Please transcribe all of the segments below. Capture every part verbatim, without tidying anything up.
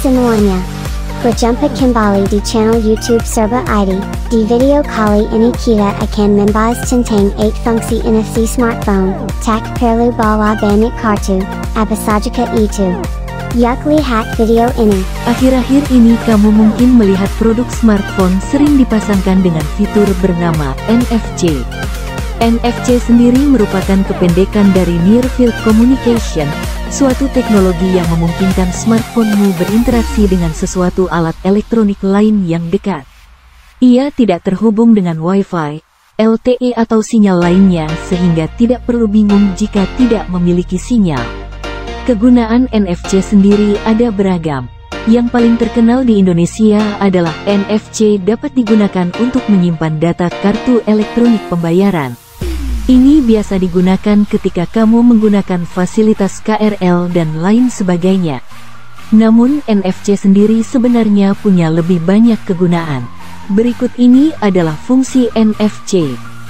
semuanya. Berjumpa kembali di channel YouTube Serba I D. Di video kali ini kita akan membahas tentang eight fungsi N F C smartphone. Tak perlu bawa banyak kartu, apa saja itu. Yuk lihat video ini. Akhir-akhir ini kamu mungkin melihat produk smartphone sering dipasangkan dengan fitur bernama N F C. N F C sendiri merupakan kependekan dari Near Field Communication, suatu teknologi yang memungkinkan smartphone-mu berinteraksi dengan sesuatu alat elektronik lain yang dekat. Ia tidak terhubung dengan Wi-Fi, L T E atau sinyal lainnya sehingga tidak perlu bingung jika tidak memiliki sinyal. Kegunaan N F C sendiri ada beragam. Yang paling terkenal di Indonesia adalah N F C dapat digunakan untuk menyimpan data kartu elektronik pembayaran. Ini biasa digunakan ketika kamu menggunakan fasilitas K R L dan lain sebagainya. Namun N F C sendiri sebenarnya punya lebih banyak kegunaan. Berikut ini adalah fungsi N F C.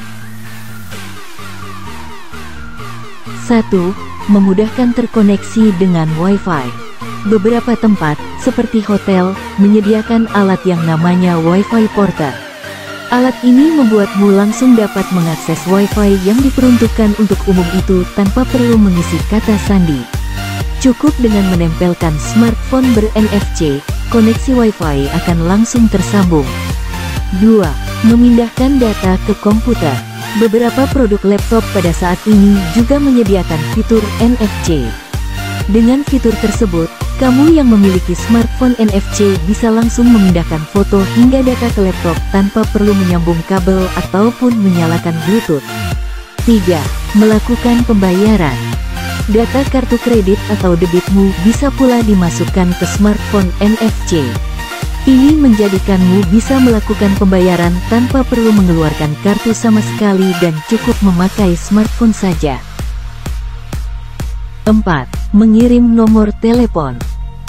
satu. Memudahkan terkoneksi dengan Wi-Fi. Beberapa tempat, seperti hotel, menyediakan alat yang namanya Wi-Fi Porter. Alat ini membuatmu langsung dapat mengakses Wi-Fi yang diperuntukkan untuk umum itu tanpa perlu mengisi kata sandi. Cukup dengan menempelkan smartphone ber-N F C, koneksi Wi-Fi akan langsung tersambung. dua. Memindahkan data ke komputer. Beberapa produk laptop pada saat ini juga menyediakan fitur N F C. Dengan fitur tersebut, kamu yang memiliki smartphone N F C bisa langsung memindahkan foto hingga data ke laptop tanpa perlu menyambung kabel ataupun menyalakan Bluetooth. tiga. Melakukan pembayaran. Data kartu kredit atau debitmu bisa pula dimasukkan ke smartphone N F C. Ini menjadikanmu bisa melakukan pembayaran tanpa perlu mengeluarkan kartu sama sekali dan cukup memakai smartphone saja. empat. Mengirim nomor telepon.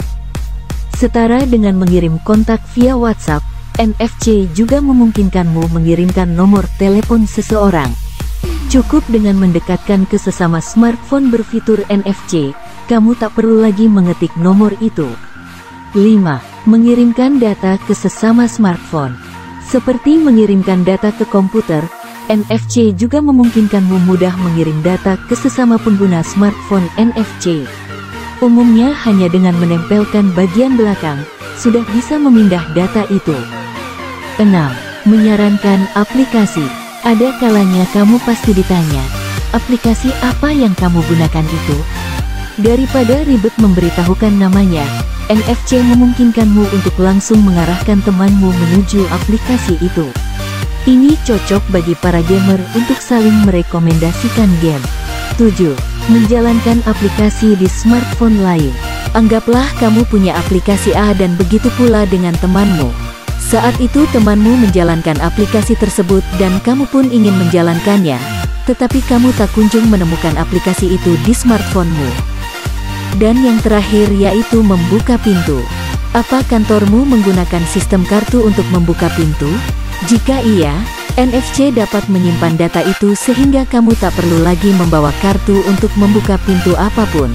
Setara dengan mengirim kontak via WhatsApp, N F C juga memungkinkanmu mengirimkan nomor telepon seseorang. Cukup dengan mendekatkan ke sesama smartphone berfitur N F C, kamu tak perlu lagi mengetik nomor itu. lima. Mengirimkan data ke sesama smartphone. Seperti mengirimkan data ke komputer, N F C juga memungkinkanmu mudah mengirim data ke sesama pengguna smartphone N F C. Umumnya hanya dengan menempelkan bagian belakang, sudah bisa memindah data itu. enam. Menyarankan aplikasi. Ada kalanya kamu pasti ditanya, aplikasi apa yang kamu gunakan itu? Daripada ribet memberitahukan namanya, N F C memungkinkanmu untuk langsung mengarahkan temanmu menuju aplikasi itu. Ini cocok bagi para gamer untuk saling merekomendasikan game. tujuh. Menjalankan aplikasi di smartphone lain. Anggaplah kamu punya aplikasi A dan begitu pula dengan temanmu. Saat itu temanmu menjalankan aplikasi tersebut dan kamu pun ingin menjalankannya, tetapi kamu tak kunjung menemukan aplikasi itu di smartphonemu. Dan yang terakhir yaitu membuka pintu. Apa kantormu menggunakan sistem kartu untuk membuka pintu? Jika iya, N F C dapat menyimpan data itu sehingga kamu tak perlu lagi membawa kartu untuk membuka pintu apapun.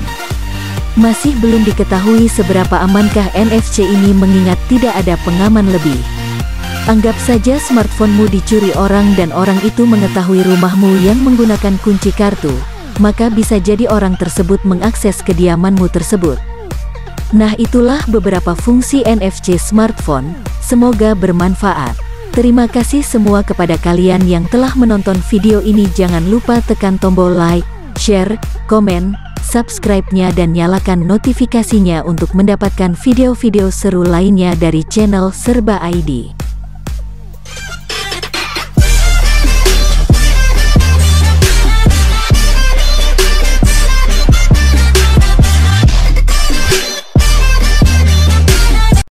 Masih belum diketahui seberapa amankah N F C ini mengingat tidak ada pengaman lebih. Anggap saja smartphonemu dicuri orang dan orang itu mengetahui rumahmu yang menggunakan kunci kartu, maka bisa jadi orang tersebut mengakses kediamanmu tersebut. Nah, itulah beberapa fungsi N F C smartphone, semoga bermanfaat. Terima kasih semua kepada kalian yang telah menonton video ini. Jangan lupa tekan tombol like, share, komen, subscribe-nya dan nyalakan notifikasinya untuk mendapatkan video-video seru lainnya dari channel Serba I D.